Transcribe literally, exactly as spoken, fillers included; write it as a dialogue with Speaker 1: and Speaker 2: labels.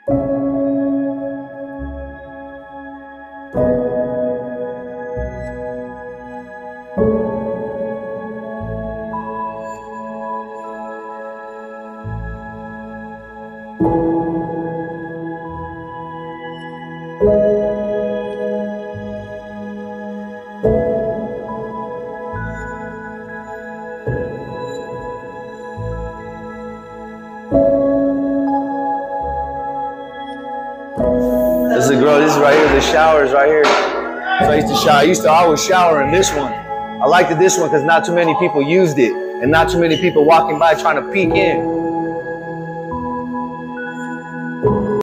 Speaker 1: This is a girl, this is right here, the showers right here. So I used to shower. I used to always shower in this one. I liked this one because not too many people used it and not too many people walking by trying to peek in.